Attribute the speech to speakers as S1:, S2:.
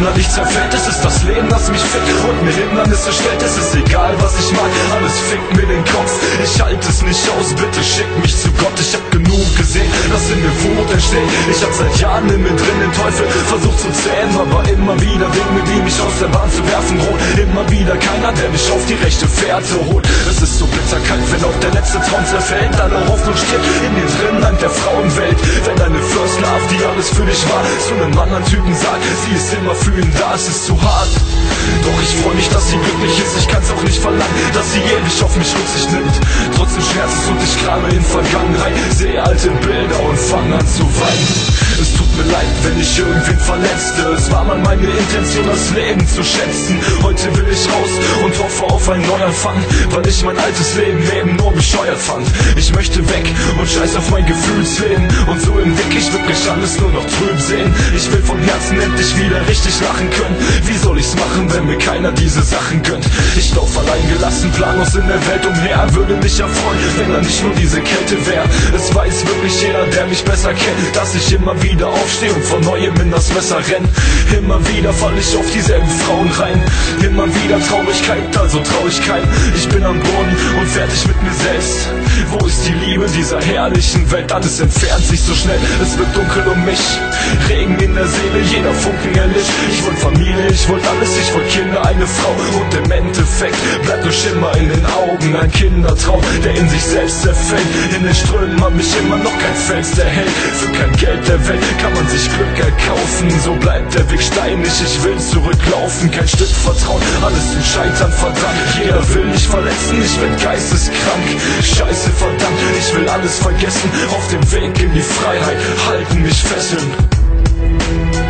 S1: innerlich zerfällt. Es ist das Leben, das mich fickt und mir Hindernisse stellt. Es ist egal, was ich mag, alles fickt mir den Kopf. Ich halte es nicht aus, bitte schick mich zu Gott. Ich hab genug gesehen, dass in mir Wut entsteht. Ich hab seit Jahren in mir drin den Teufel versucht zu zähmen, aber immer wieder Dinge, die mich aus der Bahn zu werfen drohen. Immer wieder keiner, der mich auf die rechte Fährte holt. Es ist so bitterkalt, wenn auch der letzte Traum zerfällt. Alle Hoffnung stirbt in dir drin, dank der Frauenwelt. Wenn deine First Love, die alles für dich war, zu einem anderen Typen sagt, sie ist immer für ihn da, es ist zu hart. Doch ich freu mich, dass sie glücklich ist, ich kann's auch nicht verlangen, dass sie ewig auf mich Rücksicht nimmt. Trotzdem schmerzt es und ich krame in Vergangenheit, sehe alte Bilder und fang an zu weinen. Es tut mir leid, wenn ich irgendwen verletzte. Es war mal meine Intention, das Leben zu schätzen. Heute will ich raus und hoffe auf einen Neuanfang, weil ich mein altes Leben nur bescheuert fand. Ich möchte weg und scheiß auf mein Gefühlsleben. Und so im Dick, ich wirklich alles nur noch trüb sehen. Ich will von Herzen endlich wieder richtig lachen können. Wie soll ich's machen, wenn mir keiner diese Sachen gönnt? Ich lauf allein gelassen, planlos in der Welt umher. Würde mich ja freuen, wenn da nicht nur diese Kälte wäre. Es weiß wirklich jeder, der mich besser kennt, dass ich immer wieder aufstehe und von Neuem in das Messer renn. Immer wieder fall ich auf dieselben Frauen rein. Immer wieder Traurigkeit, also Traurigkeit. Ich bin am Boden und fertig mit mir selbst. Wo ist die Liebe dieser herrlichen Welt? Alles entfernt sich so schnell, es wird dunkel um mich. Regen in der Seele, jeder Funken erlischt. Ich wollte Familie, ich wollte alles, ich wollte Kinder, eine Frau. Und im Endeffekt bleibt nur Schimmer in den Augen. Ein Kindertraum, der in sich selbst zerfällt. In den Strömen hab mich immer noch kein Fels der Held. Für kein Geld der Welt kann man sich Glück erkaufen. So bleibt der Weg steinig, ich will zurücklaufen. Kein Stück Vertrauen, alles zum Scheitern verdammt. Jeder will mich verletzen, ich bin geisteskrank. Scheiße verdammt, ich will alles vergessen. Auf dem Weg in die Freiheit halten mich Fesseln.